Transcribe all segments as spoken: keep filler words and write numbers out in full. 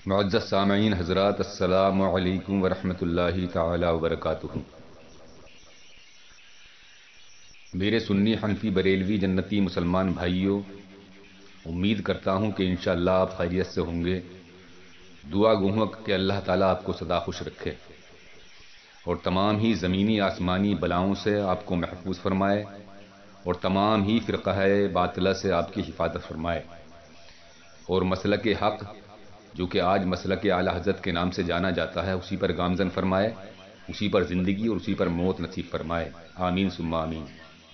معزز سامعین حضرات، السلام علیکم ورحمۃ اللہ تعالی وبرکاتہ۔ میرے سنی حنفی بریلوی جنتی مسلمان بھائیوں، امید کرتا ہوں کہ انشاءاللہ آپ خیریت سے ہوں گے۔ دعا گو ہوں کہ اللہ تعالیٰ آپ کو سدا خوش رکھے اور تمام ہی زمینی آسمانی بلاؤں سے آپ کو محفوظ فرمائے اور تمام ہی فرقہ باطلہ سے آپ کی حفاظت فرمائے، اور مسلک حق جو کہ آج مسلک اعلی حضرت کے نام سے جانا جاتا ہے اسی پر گامزن فرمائے، اسی پر زندگی اور اسی پر موت نصیب فرمائے، آمین ثم آمین۔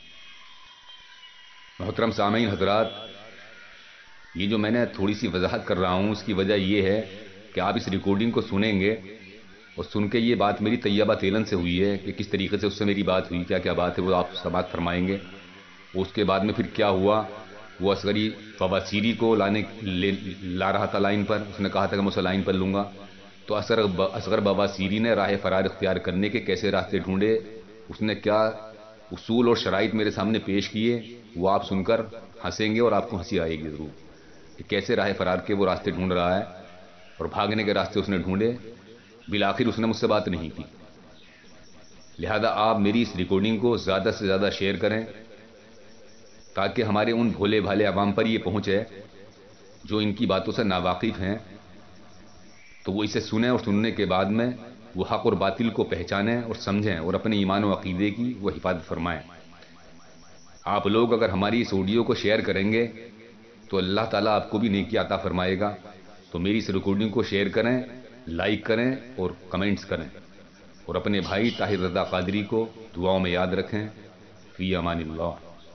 محترم سامعین حضرات، یہ جو میں نے تھوڑی سی وضاحت کر رہا ہوں اس کی وجہ یہ ہے کہ آپ اس ریکارڈنگ کو سنیں گے اور سن کے یہ بات میری طیبہ تیلن سے ہوئی ہے کہ کس طریقے سے اس سے میری بات ہوئی، کیا کیا بات ہے وہ آپ سماعت فرمائیں گے۔ اس کے بعد میں پھر کیا ہوا، وہ اصغری بواسیری کو لانے لا رہا تھا لائن پر، اس نے کہا تھا کہ میں اسے لائن پر لوں گا، تو اصغر اصغر بواسیری نے راہ فرار اختیار کرنے کے کیسے راستے ڈھونڈے، اس نے کیا اصول اور شرائط میرے سامنے پیش کیے، وہ آپ سن کر ہنسیں گے اور آپ کو ہنسی آئے گی ضرور کہ کیسے راہ فرار کے وہ راستے ڈھونڈ رہا ہے، اور بھاگنے کے راستے اس نے ڈھونڈے۔ بالآخر اس نے مجھ سے بات نہیں کی، لہذا آپ میری اس ریکارڈنگ کو زیادہ سے زیادہ شیئر کریں تاکہ ہمارے ان بھولے بھالے عوام پر یہ پہنچے جو ان کی باتوں سے ناواقف ہیں، تو وہ اسے سنیں اور سننے کے بعد میں وہ حق اور باطل کو پہچانیں اور سمجھیں اور اپنے ایمان و عقیدے کی وہ حفاظت فرمائیں۔ آپ لوگ اگر ہماری اس آڈیو کو شیئر کریں گے تو اللہ تعالیٰ آپ کو بھی نیکی عطا فرمائے گا۔ تو میری اس ریکارڈنگ کو شیئر کریں، لائک کریں اور کمنٹس کریں، اور اپنے بھائی طاہر رضا قادری کو دعاؤں میں یاد رکھیں۔ فی امان اللہ۔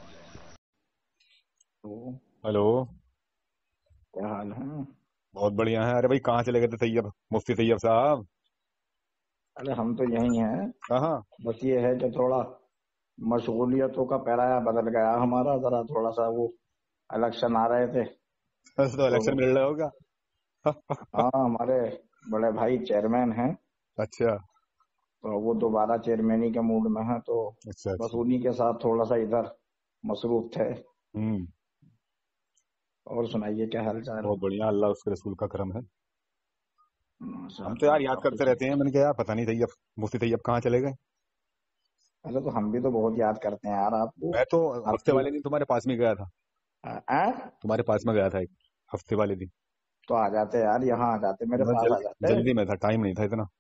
ہلو، کیا حال ہے؟ بہت بڑھیا ہے۔ ارے بھائی کہاں چلے گئے تھے طیب مفتی طیب صاحب؟ ارے ہم تو یہی ہیں، کہاں؟ بس یہ ہے کہ تھوڑا مشغولیتوں کا پیرایا بدل گیا ہمارا، ذرا تھوڑا سا وہ الیکشن آ رہے تھے تو الیکشن میں لڑ رہا ہوگا۔ ہاں ہمارے بڑے بھائی چیئرمین ہیں، اچھا تو وہ دوبارہ چیئرمینی کے موڈ میں ہیں، تو اچھا بس اچھا انہی کے ساتھ تھوڑا سا ادھر مصروف تھے۔ ہوں اور سنائیے کیا حال چال؟ بہت بڑھیا، اللہ اس کے رسول کا کرم ہے۔ ماشاء ہم تو یار اللہ، یاد اللہ کرتے خوش رہتے ہیں، میں نے کہا یار پتہ نہیں طیب مفتی طیب کہاں چلے گئے۔ ارے تو ہم بھی تو بہت یاد کرتے ہیں یار آپ کو۔ میں تو آپ ہفتے کی والے دن تمہارے پاس میں گیا تھا، آ؟ تمہارے پاس میں گیا تھا ایک ہفتے والے دن۔ تو آ جاتے یار، یہاں آ جاتے، میرے میں پاس آ جلدی جاتے۔ جلدی میں تھا، ٹائم نہیں تھا اتنا۔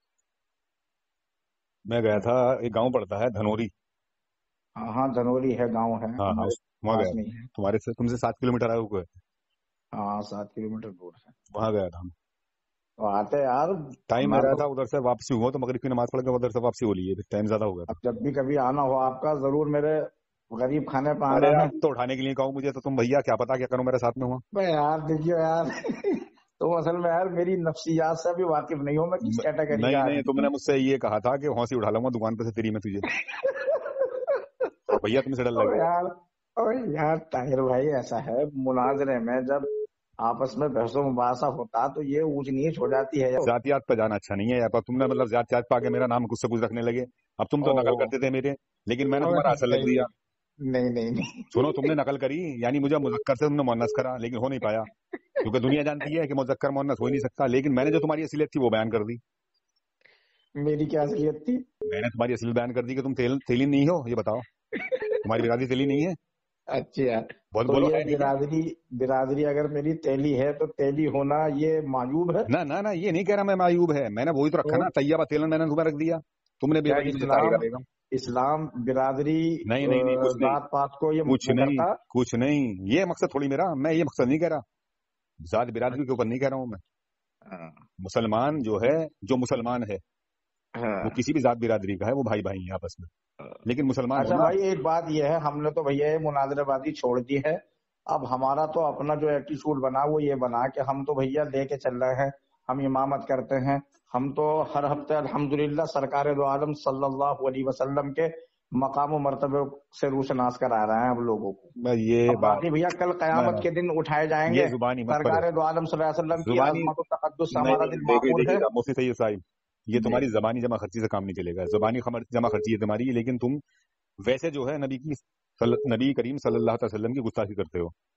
میں گیا تھا، ایک گاؤں پڑتا ہے دھنوری، ہاں ہاں دھنوری ہے، گاؤں ہے ہاں ہاں ہمارے وہاں گیا پاس میں تھا، ہی ہے۔ تمہارے سے تم سے سات کلو میٹر آگے ہوئے، ہاں سات کلو میٹر دور ہے۔ وہاں گیا تھا۔ تو آتے یار، ٹائم میں میرا تو تھا ادھر سے واپسی ہوا تو مغرب کی نماز پڑھ کے ادھر سے واپسی ہو لی ہے، ٹائم زیادہ ہو گیا اب جب بھی کبھی آنا ہو آپ کا، ضرور میرے غریب کھانے پہ تھا۔ آنا ارے ہے۔ یار تم تو اٹھانے کے لیے کہو مجھے تو تم بھیا کیا پتا کیا کرو میرے ساتھ میں ہوا۔ بھائی یار دیکھیے یار تم اصل میں یار میری نفسیات سے بھی واقف نہیں ہو، میں کس کیٹیگری نہیں کا نہیں، تم آدمی نے مجھ سے یہ کہا تھا کہ ہانسی اٹھا لوں گا دکان پہ سے تیری میں تجھے، اور بھیا تم سے ڈر او لگے گا۔ یار او یار طاہر بھائی، ایسا ہے مناظرے میں جب آپس میں بحث و مباحثہ ہوتا تو یہ اونچ نیچ ہو جاتی ہے۔ ذاتیات پہ جانا اچھا نہیں ہے یار، تم نے مطلب ذاتیات پا کے میرا نام کچھ سے کچھ رکھنے لگے۔ اب تم تو نقل کرتے تھے میرے، لیکن میں نے تمہارا اصل لگ دیا۔ نہیں نہیں نہیں، سنو، تم نے نقل کری، یعنی مجھے مذکر سے تم نے مؤنث کرا، لیکن ہو نہیں پایا کیونکہ دنیا جانتی ہے کہ مذکر مؤنث ہو ہی نہیں سکتا، لیکن میں نے جو تمہاری اصلیت تھی وہ بیان کر دی۔ میری کیا اصلیت تھی؟ میں نے تمہاری اصلیت بیان کر دی کہ تم تیل تیلی نہیں ہو، یہ بتاؤ تمہاری برادری تیلی نہیں ہے؟ اچھا، بہت تو بولو یہ ہے نہیں ہے؟ برادری برادری اگر میری تیلی ہے تو تیلی ہونا یہ معیوب ہے؟ نہ نہ نہ، یہ نہیں کہہ رہا میں معیوب ہے، میں نے وہی تو رکھا نا، طیبہ تیلن میں نے تمہیں رکھ دیا، تم نے بھی کیا وہی مجھے اسلام طاہرہ بیگم۔ اسلام برادری نہیں نہیں نہیں، کچھ نہیں، ذات پات کو یہ کچھ منع نہیں کرتا؟ کچھ نہیں، یہ مقصد تھوڑی میرا، میں یہ مقصد نہیں کہہ رہا، ذات برادری کے اوپر نہیں کہہ رہا ہوں میں۔ ہاں مسلمان جو ہے، جو مسلمان ہے وہ کسی بھی ذات برادری کا ہے، وہ بھائی بھائی ہیں آپس میں، لیکن مسلمان اچھا ہونا۔ بھائی ایک بات یہ ہے، ہم نے تو بھیا یہ مناظرہ بازی چھوڑ دی ہے، اب ہمارا تو اپنا جو ایٹیٹیوڈ بنا وہ یہ بنا کہ ہم تو بھیا لے کے چل رہے ہیں، ہم امامت کرتے ہیں، ہم تو ہر ہفتے الحمدللہ سرکار دو عالم صلی اللہ علیہ وسلم کے مقام و مرتبے سے روشناس کرا رہے ہیں اب لوگوں کو۔ میں یہ اب بات باقی بھیا کل قیامت کے دن اٹھائے جائیں گے، یہ زبانی مت کرو، سرکار دو عالم صلی اللہ علیہ وسلم کی زبانی عظمت و تقدس سے نہیں ہمارا نہیں، دل دیکھیے معمور ہے۔ دیکھیے مفتی سید صاحب، یہ تمہاری زبانی جمع خرچی سے کام نہیں چلے گا، زبانی جمع خرچی ہے تمہاری، لیکن تم ویسے جو ہے نبی کی نبی کریم صلی اللہ علیہ وسلم کی گستاخی کرتے ہو،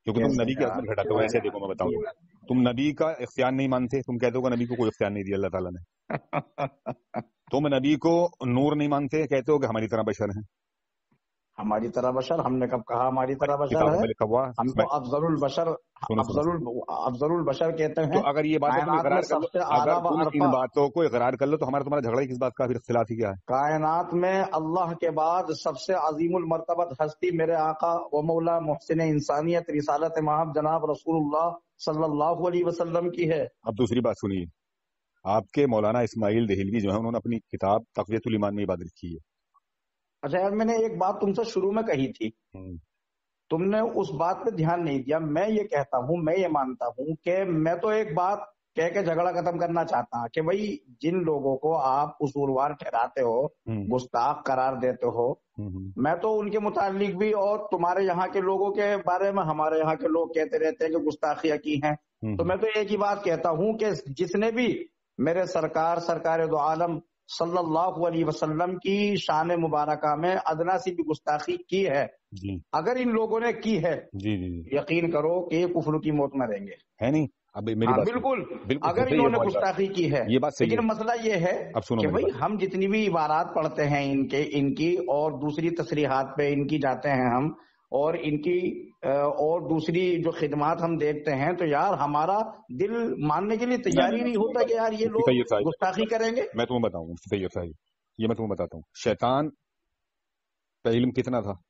کیونکہ تم نبی کی عظمت گھٹاتے ہو. ایسے دیکھو میں بتاؤں تم تم نبی کا اختیار نہیں مانتے, تم کہتے ہو کہ نبی کو کوئی اختیار نہیں دیا اللہ تعالیٰ نے. تم نبی کو نور نہیں مانتے, کہتے ہو کہ ہماری طرح بشر ہیں. ہماری طرح بشر, ہم نے کب کہا ہماری طرح بشر ہے؟ ہم تو افضل البشر افضل افضل البشر کہتے ہیں. تو اگر یہ بات سب سے اعلیٰ ان باتوں کو اقرار کر لو تو ہمارا تمہارا جھگڑا کس بات کا, پھر اختلاف ہی کیا ہے؟ کائنات میں اللہ کے بعد سب سے عظیم المرتبت ہستی میرے آقا و مولا محسن انسانیت رسالت مآب جناب رسول اللہ صلی اللہ علیہ وسلم کی ہے. اب دوسری بات سنیے, آپ کے مولانا اسماعیل دہلوی جو ہے انہوں نے اپنی کتاب تقویۃ الایمان میں یہ بات لکھی ہے. اچھا یار, میں نے ایک بات تم سے شروع میں کہی تھی, تم نے اس بات پہ دھیان نہیں دیا. میں یہ کہتا ہوں, میں یہ مانتا ہوں کہ میں تو ایک بات کہہ کے جھگڑا ختم کرنا چاہتا ہوں کہ بھائی جن لوگوں کو آپ قصوروار ٹھہراتے ہو, گستاخ قرار دیتے ہو, میں تو ان کے متعلق بھی اور تمہارے یہاں کے لوگوں کے بارے میں ہمارے یہاں کے لوگ کہتے رہتے ہیں کہ گستاخیاں کی ہیں. تو میں تو ایک ہی بات کہتا ہوں کہ جس نے بھی میرے سرکار سرکار دو عالم صلی اللہ علیہ وسلم کی شان مبارکہ میں ادنا سی بھی گستاخی کی ہے, جی اگر ان لوگوں نے کی ہے, جی جی یقین کرو کہ یہ کفر کی موت مریں گے. ہے نہیں؟ اب میری بات بالکل بالکل اگر انہوں نے گستاخی کی ہے, یہ بات لیکن مسئلہ یہ ہے کہ بھائی ہم جتنی بھی عبارات پڑھتے ہیں ان کے ان کی اور دوسری تصریحات پہ ان کی جاتے ہیں ہم, اور ان کی اور دوسری جو خدمات ہم دیکھتے ہیں, تو یار ہمارا دل ماننے کے لیے تیار ہی نہیں ہوتا کہ یار یہ لوگ گستاخی کریں گے. میں تمہیں بتاؤں سید صاحب, یہ میں تمہیں بتاتا ہوں, شیطان کا علم کتنا تھا؟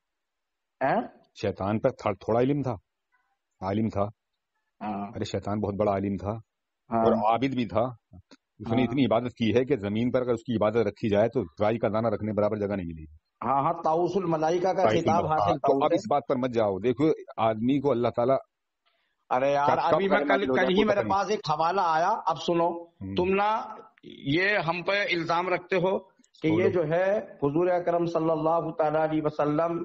شیطان پر تھوڑا علم تھا؟ عالم تھا. ارے شیطان بہت بڑا عالم تھا اور عابد بھی تھا. اس نے اتنی عبادت کی ہے کہ زمین پر اگر اس کی عبادت رکھی جائے تو رائی کا دانہ رکھنے برابر جگہ نہیں ملے گی. ہاں ہاں, طاؤس الملائکہ کا خطاب حاصل. تو اب اس بات پر مت جاؤ. دیکھو آدمی کو اللہ تعالیٰ, ارے یار ابھی میں کل کل ہی میرے پاس ایک حوالہ آیا, اب سنو تم نا یہ ہم پہ الزام رکھتے ہو کہ یہ جو ہے حضور اکرم صلی اللہ تعالی علیہ وسلم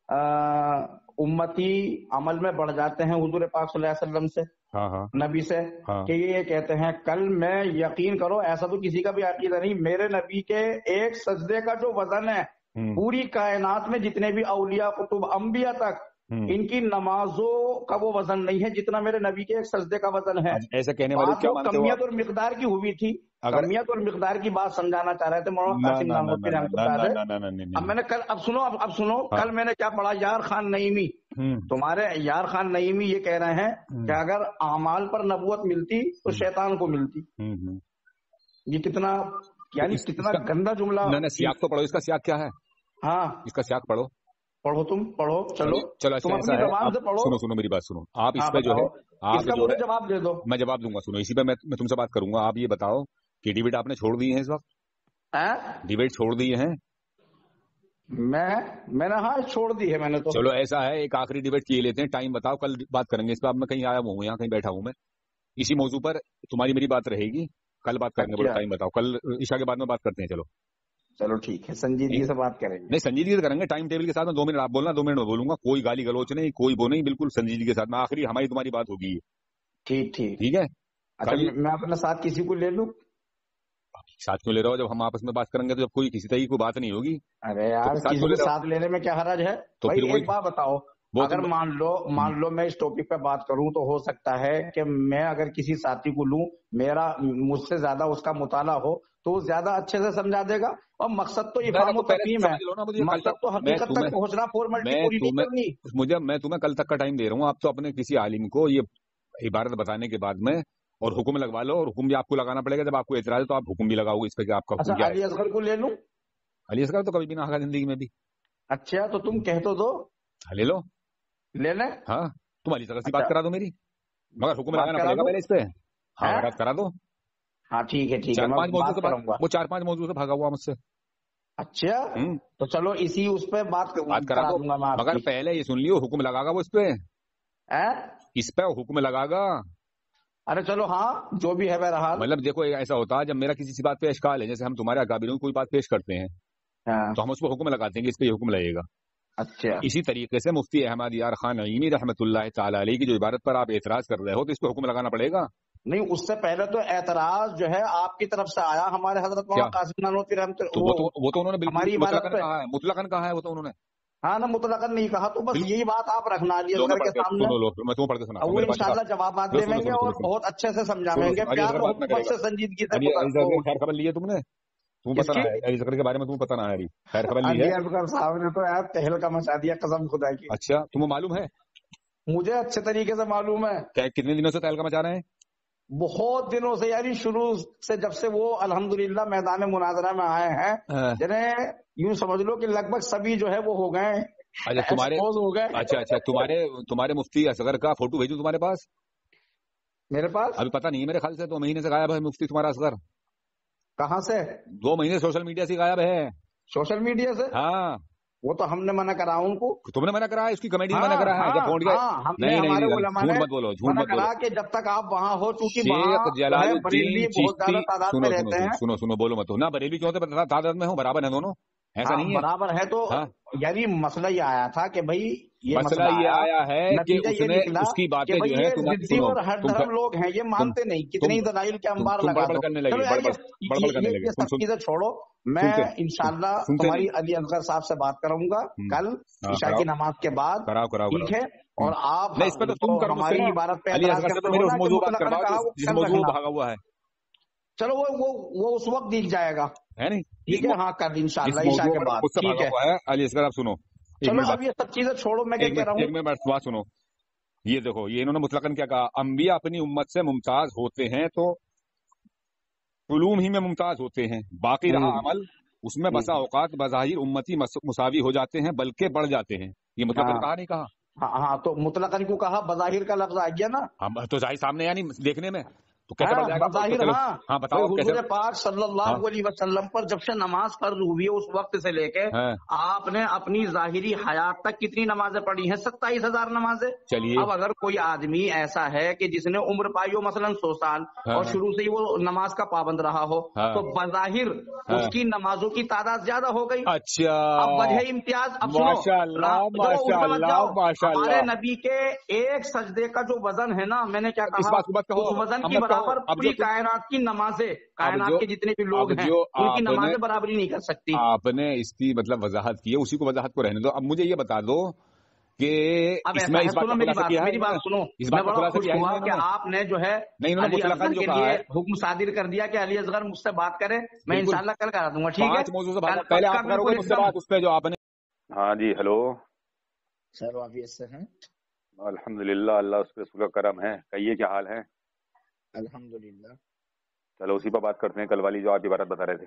امتی عمل میں بڑھ جاتے ہیں حضور پاک صلی اللہ علیہ وسلم سے, نبی سے, کہ یہ کہتے ہیں کل میں یقین کرو ایسا تو کسی کا بھی عقیدہ نہیں, میرے نبی کے ایک سجدے کا جو وزن ہے پوری کائنات میں جتنے بھی اولیاء قطب انبیاء تک ان کی نمازوں کا وہ وزن نہیں ہے جتنا میرے نبی کے ایک سجدے کا وزن ہے. ایسا کہنے والے کیا مانتے ہو؟ کمیت اور مقدار کی ہوئی تھی, کمیت اور مقدار کی بات سمجھانا چاہ رہے تھے مولانا قاسم نانوتوی رحمۃ اللہ علیہ. اب میں نے کل اب سنو اب سنو کل میں نے کیا پڑھا, یار خان نعیمی, تمہارے یار خان نعیمی یہ کہہ رہے ہیں کہ اگر اعمال پر نبوت ملتی تو شیطان کو ملتی. یہ کتنا یعنی کتنا گندا جملہ. سیاق تو پڑھو, اس کا سیاق کیا ہے؟ ہاں اس کا سیاق پڑھو, پڑھو تم پڑھو. چلو چلو تم اپنی زبان سے پڑھو. سنو سنو میری بات سنو. آپ اس پہ جو ہے آپ مجھے جواب دے دو. میں جواب دوں گا. سنو اسی پہ میں تم سے بات کروں گا. آپ یہ بتاؤ کہ ڈیبیٹ آپ نے چھوڑ دی ہے اس وقت؟ ڈیبیٹ چھوڑ دی ہے؟ میں میں نے ہاں چھوڑ دی ہے میں نے تو. چلو ایسا ہے, ایک آخری ڈیبیٹ کیے لیتے ہیں, ٹائم بتاؤ, کل بات کریں گے اس پہ. اب میں کہیں آیا ہوں, یہاں کہیں بیٹھا ہوں میں, اسی موضوع پر تمہاری میری بات رہے گی, کل بات کریں گے. ٹائم بتاؤ, کل عشاء کے بعد میں بات کرتے ہیں. چلو چلو ٹھیک ہے, سنجیدگی سے بات کریں گے. نہیں سنجیدگی سے کریں گے, ٹائم ٹیبل کے ساتھ میں. دو منٹ آپ بولنا, دو منٹ میں بولوں گا, کوئی گالی گلوچ نہیں, کوئی وہ نہیں, بالکل سنجیدگی کے ساتھ میں. آخری ہماری تمہاری بات ہوگی. ٹھیک ٹھیک ٹھیک ہے. اچھا میں اپنے ساتھ کسی کو لے لوں؟ ساتھ کیوں لے رہا ہو؟ جب ہم آپس میں بات کریں گے تو جب کوئی کسی طرح کی کوئی بات نہیں ہوگی. ارے یار کسی کو ساتھ لینے میں کیا حرج ہے؟ تو پھر ایک بات بتاؤ, اگر مان لو مان لو میں اس ٹاپک پہ بات کروں تو ہو سکتا ہے کہ میں اگر کسی ساتھی کو لوں, میرا مجھ سے زیادہ اس کا مطالعہ ہو تو وہ زیادہ اچھے سے سمجھا دے گا. اور مقصد تو افہام و تفہیم ہے, مقصد تو حقیقت تک پہنچنا, فارمیلٹی پوری نہیں کرنی. مجھے میں تمہیں کل تک کا ٹائم دے رہا ہوں. آپ تو اپنے کسی عالم کو یہ عبارت بتانے کے بعد میں اور حکم لگوا لو, اور حکم بھی آپ کو لگانا پڑے گا. جب آپ کو اعتراض ہے تو آپ حکم بھی لگاؤ گے اس پہ کہ آپ کا حکم کیا ہے. علی اصغر کو لے لوں؟ علی اصغر تو کبھی بھی نہ آگا زندگی میں بھی. اچھا تو تم کہہ تو دو, لے لو, لے لیں. ہاں تم علی اصغر سے بات کرا دو میری, مگر حکم لگانا پڑے گا پہلے اس پہ. ہاں بات کرا دو. ہاں ٹھیک ہے ٹھیک ہے, چار پانچ موضوع سے وہ چار پانچ موضوع سے بھاگا ہوا مجھ سے. اچھا تو چلو اسی اس پہ بات کرا دوں گا, مگر پہلے یہ سن لیو حکم لگا گا وہ اس پہ, اس پہ حکم لگا گا. ارے چلو ہاں جو بھی ہے بہرحال. مطلب دیکھو ایسا ہوتا ہے جب میرا کسی سی بات پہ اشکال ہے, جیسے ہم تمہارے اکابروں کی کوئی بات پیش کرتے ہیں تو ہم اس پہ حکم لگاتے ہیں کہ اس پہ یہ حکم لگے گا. اچھا اسی طریقے سے مفتی احمد یار خان نعیمی رحمۃ اللہ تعالی علیہ کی جو عبارت پر آپ اعتراض کر رہے ہو تو اس پہ حکم لگانا پڑے گا. نہیں اس سے پہلے تو اعتراض جو ہے آپ کی طرف سے آیا ہمارے حضرت مولانا قاسم نانوتوی رحمۃ اللہ. وہ تو انہوں نے بالکل مطلقاً کہا ہے, مطلقاً کہا ہے وہ تو انہوں نے. ہاں نا مطلقاً نہیں کہا، تو بس بالکل یہی بات آپ رکھنا علی لو میں اصغر پڑھ کے کے سامنے، سنو، لو میں تمہیں پڑھ کے سناتا اور ہوں، وہ میرے پاس انشاءاللہ جوابات لو دے سنو دیں گے سنو اور سنو بہت اچھے سے سنو سمجھائیں گے، سنو علی پیار اصغر اور بات نہ محبت کرے گا. سے سنجیدگی سے علی علی وہ اصغر خیر خبر لی ہے تم نے؟ تمہیں کس پتہ کی؟ نہ ہے علی اصغر کے بارے میں تمہیں پتہ نہ ہے؟ علی خیر خبر لی ہے؟ علی اصغر صاحب نے تو یار تہلکا مچا دیا قسم خدا کی، اچھا تمہیں معلوم ہے مجھے اچھے طریقے سے معلوم ہے، کہ کتنے دنوں سے تہلکا مچا رہے ہیں؟ بہت دنوں سے، یعنی شروع سے جب سے وہ الحمدللہ میدان مناظرہ میں آئے ہیں، ہاں. جنہیں یوں سمجھ لو کہ لگ بھگ سبھی جو ہے وہ ہو گئے اچھا تمہارے ایکسپوز ہو گئے اچھا اچھا تمہارے تمہارے مفتی اصغر کا فوٹو بھیجوں تمہارے پاس؟ میرے پاس ابھی پتہ نہیں ہے، میرے خیال سے دو مہینے سے غائب ہے مفتی تمہارا اصغر. کہاں سے؟ دو مہینے سوشل میڈیا سے غائب ہے. سوشل میڈیا سے؟ ہاں وہ تو ہم نے منع کرا ان کو، تم نے منع کرا ہے، اس کی کمیٹی نے منع ہاں کرا ہے جب ہاں پہنچ گئے. ہاں، ہم نے نہیں نہیں ہمارے نہیں علماء جھوٹ نے مت بولو، جھوٹ منع مت بولو. کرا کہ جب تک آپ وہاں ہو، چونکہ وہاں شیخ جو جلال ہے الدین بریلوی بہت چشتی، زیادہ تعداد سنو میں سنو رہتے سنو ہیں، سنو سنو بولو مت نا، بریلوی کیوں ہوتے تعداد میں ہوں، برابر ہیں دونوں، ایسا ہاں نہیں ہے. برابر ہے، تو ہاں یعنی مسئلہ یہ آیا تھا کہ بھائی یہ مسئلہ مسئلہ یہ آیا، آیا ہے کہ نتیجہ اس یہ نے نکلا اس کی کہ باتیں بھائی جو ہیں یہ تم ضدی سنو، اور ہر تم دھرم لوگ ہیں، یہ تم مانتے نہیں، کتنے تم ہی دلائل کے تم انبار تم لگا بڑبڑ دو. کرنے چلو لگے، یار بڑبڑ یہ بڑبڑ یہ- کرنے یہ- لگے. یہ تم سب سن چیزیں چھوڑو، میں سنتے انشاءاللہ سنتے تمہاری نہیں. علی اصغر صاحب سے بات کروں گا ہوں. کل ہاں عشاء کراؤ کی نماز کے بعد، کراؤ کراؤ کراؤ. ٹھیک ہے؟ ہوں. اور آپ نہیں اس پہ تو جو تم کرو مجھ سے ہماری نا، عبارت پہ علی اعتراض اصغر سے تو کرتے میرے ہو اس نا کہ موضوع بات مطلقاً کرواؤ کہا جس وہ جس کل موضوع رکھنا، بھاگا ہوا ہے چلو وہ وہ وہ اس وقت دکھ جائے گا، ہے نہیں. جس ٹھیک ہے؟ مو- ہاں کل جس انشاءاللہ عشاء موضوع کے میں بعد، مجھ سے ٹھیک بھاگا ہے؟ ہوا ہے علی اصغر آپ سنو، ایک چلو منٹ اب بات یہ سب چیزیں چھوڑو، میں کیا ایک کہہ رہا منٹ ایک ہوں، منٹ بات سنو. یہ دیکھو یہ انہوں نے مطلقاً کیا کہا، انبیاء اپنی امت سے ممتاز ہوتے ہیں تو علوم ہی میں ممتاز ہوتے ہیں، باقی رہا ہوں، عمل اس میں ہوں، بسا اوقات بظاہر امتی مس- مساوی ہو جاتے ہیں بلکہ بڑھ جاتے ہیں. یہ مطلقاً ہاں کہا نہیں کہا؟ ہاں ہاں، تو مطلقاً کیوں کہا؟ بظاہر کا لفظ آ گیا نا، ہم تو ظاہر سامنے یعنی دیکھنے میں تو کیسے ہاں بڑھ جائے گا؟ تو بظاہر، چلو ہاں ہاں بھائی بتاؤ کیسے. حضور پاک صلی ہاں اللہ علیہ وسلم پر جب سے نماز فرض ہوئی ہے اس وقت سے لے کے ہاں آپ نے اپنی ظاہری حیات تک کتنی نمازیں پڑھی ہیں؟ ستائیس ہزار نمازیں. چلیے. اب اگر کوئی آدمی ایسا ہے کہ جس نے عمر پائی ہو مثلاً سو سال ہاں اور ہاں شروع سے ہی وہ نماز کا پابند رہا ہو، ہاں تو بظاہر ہاں. اس کی نمازوں کی تعداد زیادہ ہو گئی. اچھا اب وجہ امتیاز، اب سنو، ماشاء اللہ دیکھو اس ماشاء پہ مت اللہ جاؤ، ماشاء ہمارے اللہ. نبی کے ایک سجدے کا جو وزن ہے نا، میں نے کیا اس کہا، بات کو مت کہو، اس وزن اب کی مت کہو. برابر اب جو پوری تم کائنات کی نمازیں، اب کائنات جو کے جتنے بھی اب لوگ ہیں جو ان کی آپ نے نمازیں برابری نہیں کر سکتی. آپ نے اس کی مطلب وضاحت کی ہے، اسی کو وضاحت کو رہنے دو. اب مجھے یہ بتا دو کہ اب اس ایسا میں ہے، اس بات سنو کا میری خلاصہ بات، کیا ہے میری انہوں بات نے؟ سنو، اس میں بات کا بڑا خلاصہ خوش کیا ہے ہوا انہوں کہ نے؟ آپ نے جو ہے نہیں انہوں نے علی مطلقاً اصغر جو کے کہا لیے ہے حکم صادر کر دیا کہ علی اصغر مجھ سے بات کرے. میں بالکل انشاءاللہ کل کرا دوں گا، ٹھیک ہے؟ پانچ موضوع سے کل بھاگا. پہلے پکا آپ کرو بالکل گے ایک مجھ سے دم. بات اس پہ جو آپ نے. ہاں جی ہلو. سر آفیس سے ہیں؟ الحمد للہ اللہ اس پہ رسول کا کرم ہے. کہیے کیا حال ہے؟ الحمدللہ. چلو اسی پہ بات کرتے ہیں، کل والی جو آپ عبارت بتا رہے تھے،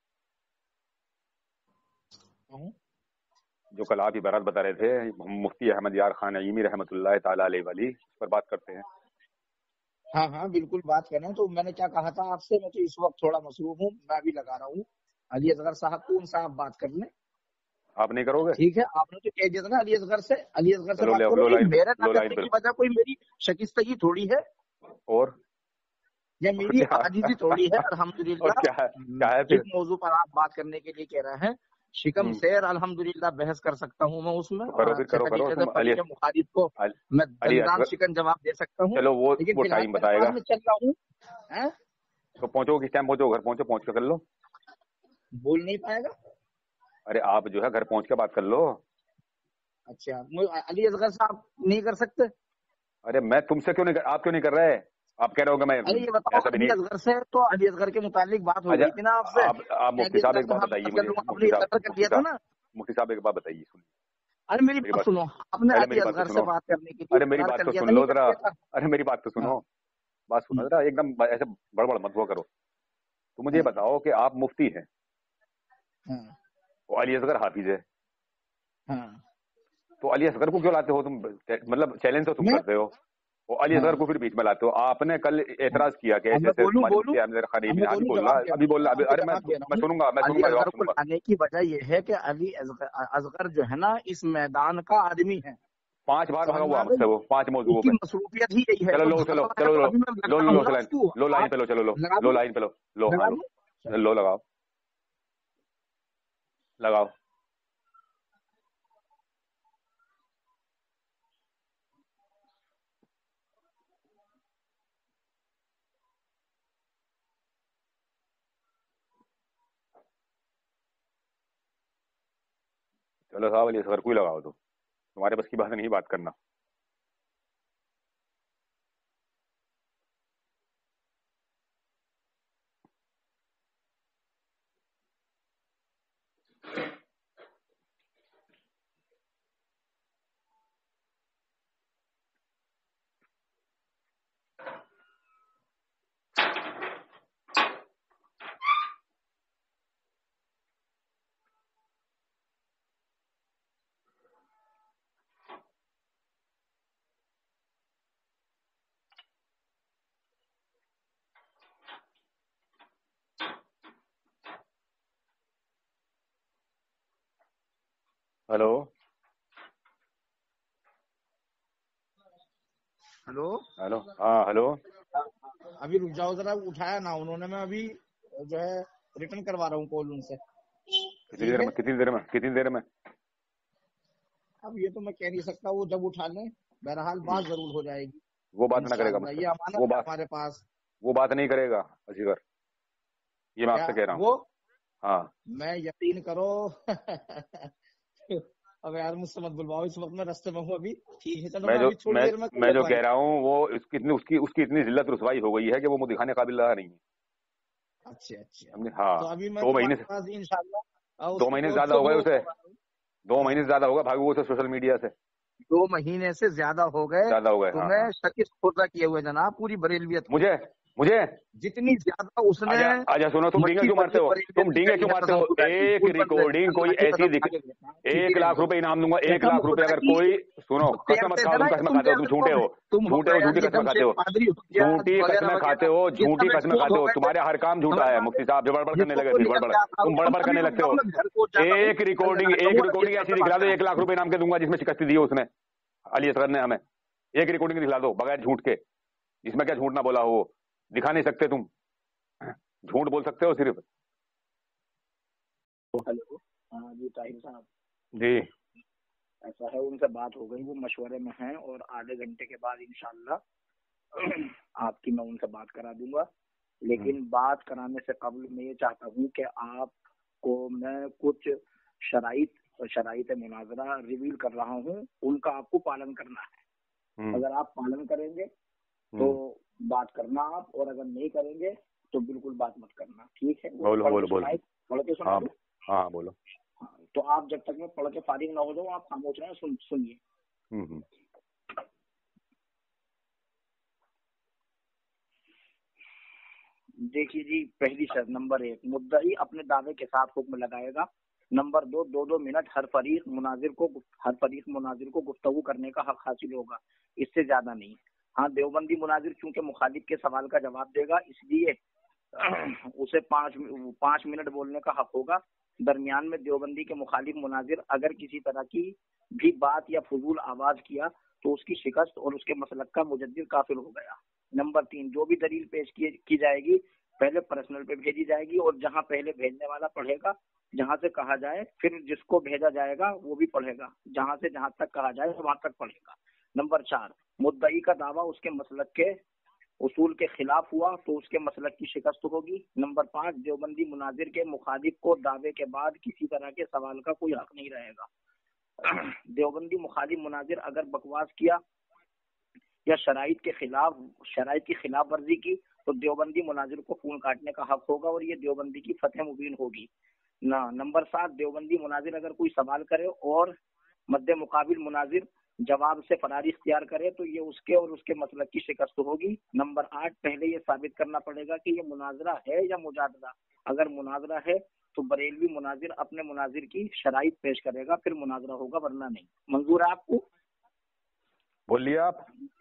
ہوں؟ جو کل آپ عبارت بتا رہے تھے مفتی احمد یار خان عیمی رحمۃ اللہ تعالی علیہ والی، اس پر بات کرتے ہیں. ہاں ہاں بالکل بات کریں. تو میں نے کیا کہا تھا آپ سے، میں تو اس وقت تھوڑا مصروف ہوں، میں بھی لگا رہا ہوں علی اصغر صاحب کو، ان سے آپ بات کر لیں، آپ نہیں کرو گے؟ ٹھیک ہے؟ آپ نے تو کہہ دیا تھا نا علی اصغر سے، علی اصغر سے چلو بات لو کرو. لو نہیں لائن میرے نہ لو لائن کرنے پہ. کی وجہ کوئی میری شکستگی تھوڑی ہے اور یا میری کیا عاجزی تھوڑی ہے. اور الحمدللہ کیا ہے کیا ہے پھر؟ جس موضوع پر آپ بات کرنے کے لیے کہہ رہے ہیں، شکم ہوں. سیر الحمدللہ بحث کر سکتا ہوں میں اس میں، تو اور کرو پھر، اچھے کرو کرو طریقے سے تم علی فریق مخالف کو میں علی دندان اصغر. شکن جواب دے سکتا ہوں. چلو وہ لیکن وہ فی الحال ٹائم میں بتائے نماز گا. میں چل رہا ہوں. ہیں؟ تو پہنچو کس ٹائم پہنچو؟ گھر پہنچو، پہنچ کے کر لو. بول نہیں پائے گا. ارے آپ جو ہے گھر پہنچ کے بات کر لو. اچھا علی اصغر صاحب نہیں کر سکتے؟ ارے میں تم سے کیوں نہیں کر... آپ کیوں نہیں کر رہے؟ آپ کہہ رہے ہو کہ میں ارے یہ بتاؤ، ایسا بھی علی نہیں. اصغر سے تو علی اصغر کے متعلق بات ہو اچھا گئی تھی نا آپ سے، آپ آپ کہ مفتی علی صاحب اصغر ایک سے بات ہم بتائیے بات کر مجھے. لوں گا، آپ مفتی نے صاحب قدر کر مفتی دیا تھا صاحب نا. مفتی صاحب ایک بات بتائیے، سنیے ارے میری میری بات بات. سنو، آپ نے پہلے علی میری بات تو اصغر سے سنو. بات کرنے کے لیے ارے میری اقرار بات کر تو دیا سن تھا، لو نہیں کر ذرا. دیا تھا؟ ارے میری بات تو ہاں سنو. بات سنو ذرا، ایک دم ایسے بڑبڑ مت ہوا کرو. تو مجھے یہ ہاں بتاؤ کہ آپ مفتی ہیں، ہاں وہ علی اصغر حافظ ہے، ہاں. تو علی اصغر کو کیوں لاتے ہو تم؟ مطلب چیلنج تو تم میں کرتے ہو، وہ علی ہاں اصغر کو پھر بیچ میں لاتے ہو. آپ نے کل ہاں. اعتراض کیا کہ اب ایسے میں ایسے بولوں تمہاری بولوں مفتی احمد خان اب عیمی. میں ہاں جی بولوں بول رہا جواب ہے، دے رہا ابھی ہوں بول نا، رہا آپ ہے. کو ارے میں جواب دے رہا میں ہوں. سنوں گا میں علی سنوں گا اصغر جواب کو سنوں گا. لانے کی وجہ یہ ہے کہ علی اصغر اصغر جو ہے نا اس میدان کا آدمی ہے، پانچ بار بھاگا سمجھ میں ہوا آ مجھ سے گئی؟ وہ پانچ اس موضوعوں کی پہ. مصروفیت ہی یہی ہے، چلو تو لو چلو بھاگا چلو ہے تو لو ابھی میں لو لگا لو ہوں لو نا لائن اس کو. لو لائن آپ پہ لو. چلو لو لگا لو دوں لائن پہ لو. لو ہاں لگا لو دوں لو لگاؤ لگاؤ. چلو صاحب علی اصغر کو ہی لگاؤ، تو تمہارے بس کی بات نہیں بات کرنا. ہلو ہلو ہلو ہاں ہلو. ابھی رک جاؤ ذرا، اٹھایا نہ انہوں نے، میں ابھی جو ہے ریٹرن کروا رہا ہوں کال ان سے. کتنی دیر میں کتنی دیر میں کتنی دیر میں اب یہ تو میں کہہ نہیں سکتا، وہ جب اٹھا لیں بہرحال بات ضرور ہو جائے گی. وہ بات نہ کرے گا مجھ انشاءاللہ، یہ سے، امانت وہ ہے بات ہمارے پاس. وہ بات نہیں کرے گا اصغر، یہ میں آپ سے کہہ رہا ہوں. وہ ہاں میں یقین کرو اب یار مجھ سے مت بلواؤ، اس وقت میں رستے میں ہوں ابھی. ٹھیک ہے چلو میں میں جو ابھی تھوڑی میں دیر میں میں جو کہہ رہا ہوں وہ اس کی اتنی اس کی اس کی اتنی ذلت رسوائی ہو گئی ہے کہ وہ مجھے دکھانے قابل رہا نہیں ہے. اچھا اچھا سمجھے؟ ہاں تو ابھی میں دو مہینے تمہارے پاس انشاءاللہ دو مہینے سے زیادہ ہو گئے اسے، دو مہینے سے زیادہ ہوگا بھاگو اسے سوشل میڈیا سے، دو مہینے سے زیادہ ہو گئے زیادہ ہو گئے. ہاں تمہیں شکست خوردہ کیے ہوئے جناب پوری بریلویت کو. مجھے مجھے جتنی زیادہ اس نے آجا آجا سنو، تم ڈینگے کیوں مارتے ہو تم ڈینگے کیوں مارتے ہو ایک ریکارڈنگ کوئی ایسی دکھ ایک لاکھ روپے انعام دوں گا، ایک لاکھ روپے اگر کوئی سنو قسم مت کھاؤ، تم قسم کھاتے ہو، تم جھوٹے ہو جھوٹے ہو جھوٹی قسم کھاتے ہو جھوٹی قسمیں کھاتے ہو جھوٹی قسمیں کھاتے ہو، تمہارے ہر کام جھوٹا ہے. مفتی صاحب جو بڑبڑ کرنے لگے پھر بڑبڑ تم بڑبڑ کرنے لگتے ہو. ایک ریکارڈنگ ایک ریکارڈنگ ایسی دکھلا دو ایک لاکھ روپے انعام کے دوں گا جس میں شکست دی ہے اس نے علی اصغر نے ہمیں. ایک ریکارڈنگ دکھلا دو بغیر جھوٹ کے، جس میں کیا جھوٹ نہ بولا ہو، دکھا نہیں سکتے تم، جھوٹ بول سکتے ہو صرف. ہلو ہاں جی طاہر صاحب جی ایسا ہے، ان سے بات ہو گئی، وہ مشورے میں ہیں اور آدھے گھنٹے کے بعد انشاءاللہ آپ کی میں ان سے بات کرا دوں گا. لیکن بات کرانے سے قبل میں یہ چاہتا ہوں کہ آپ کو میں کچھ شرائط شرائط مناظرہ ریویل کر رہا ہوں، ان کا آپ کو پالن کرنا ہے. اگر آپ پالن کریں گے تو بات کرنا آپ، اور اگر نہیں کریں گے تو بالکل بات مت کرنا. ٹھیک ہے؟ بولو بولو بولو. پڑھ کے سنا دوں؟ ہاں بولو. تو آپ جب تک میں پڑھ کے فارغ نہ ہو جاؤں آپ خاموش رہیں، سن سنیے. دیکھیے جی، پہلی شرط نمبر ایک، مدعی اپنے دعوے کے ساتھ حکم لگائے گا. نمبر دو، دو دو منٹ ہر فریق مناظر کو ہر فریق مناظر کو گفتگو کرنے کا حق حاصل ہوگا، اس سے زیادہ نہیں. ہاں دیوبندی مناظر چونکہ مخالف کے سوال کا جواب دے گا اس لیے اسے پانچ پانچ منٹ بولنے کا حق ہوگا. درمیان میں دیوبندی کے مخالف مناظر اگر کسی طرح کی بھی بات یا فضول آواز کیا تو اس کی شکست اور اس کے مسلک کا مجدد کافر ہو گیا. نمبر تین، جو بھی دلیل پیش کی جائے گی پہلے پرسنل پہ بھیجی جائے گی، اور جہاں پہلے بھیجنے والا پڑھے گا جہاں سے کہا جائے، پھر جس کو بھیجا جائے گا وہ بھی پڑھے گا، جہاں سے جہاں تک کہا جائے وہاں تک پڑھے گا. نمبر چار، مدعی کا دعویٰ اس کے مسلک کے اصول کے خلاف ہوا تو اس کے مسلک کی شکست ہوگی. نمبر پانچ، دیوبندی مناظر کے مخالف کو دعوے کے بعد کسی طرح کے سوال کا کوئی حق نہیں رہے گا. دیوبندی مخالف مناظر اگر بکواس کیا یا شرائط کے خلاف شرائط کی خلاف ورزی کی تو دیوبندی مناظر کو فون کاٹنے کا حق ہوگا اور یہ دیوبندی کی فتح مبین ہوگی. نہ نمبر سات، دیوبندی مناظر اگر کوئی سوال کرے اور مد مقابل مناظر جواب سے فراری اختیار کرے تو یہ اس کے اور اس کے مسلک کی شکست ہوگی. نمبر آٹھ، پہلے یہ ثابت کرنا پڑے گا کہ یہ مناظرہ ہے یا مجادلہ. اگر مناظرہ ہے تو بریلوی مناظر اپنے مناظر کی شرائط پیش کرے گا، پھر مناظرہ ہوگا، ورنہ نہیں. منظور ہے آپ کو؟ بولیے آپ.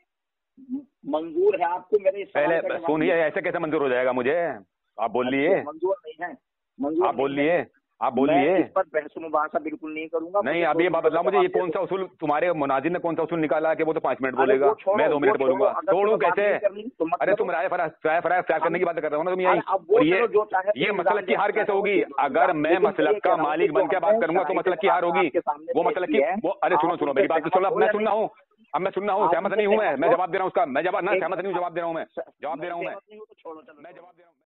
منظور ہے آپ کو میرے پہلے سنیے، ایسے کیسے منظور ہو جائے گا مجھے؟ آپ بولیے. منظور نہیں ہے، منظور آپ بولیے آپ بولیے. اس پر بحث و مباحثہ بالکل نہیں کروں گا. نہیں اب یہ بات بتاؤ مجھے، یہ کون سا اصول تمہارے مناظر نے کون سا اصول نکالا کہ وہ تو پانچ منٹ بولے گا، میں دو منٹ بولوں گا؟ چھوڑوں کیسے؟ ارے تم رائے فرائے فرائے کرنے کی بات کر رہا ہوں نا تم. یہی یہ مسلک کی ہار کیسے ہوگی؟ اگر میں مسلک کا مالک بن کے بات کروں گا تو مسلک کی ہار ہوگی. وہ مسلک کی وہ ارے سنو سنو میری بات تو سنو، میں سننا ہوں اب میں سننا ہوں سہمت نہیں ہوں میں میں جواب دے رہا ہوں اس کا، میں جواب نہ سہمت نہیں ہوں، جواب دے رہا ہوں میں جواب دے رہا ہوں میں میں جواب دے رہا ہوں.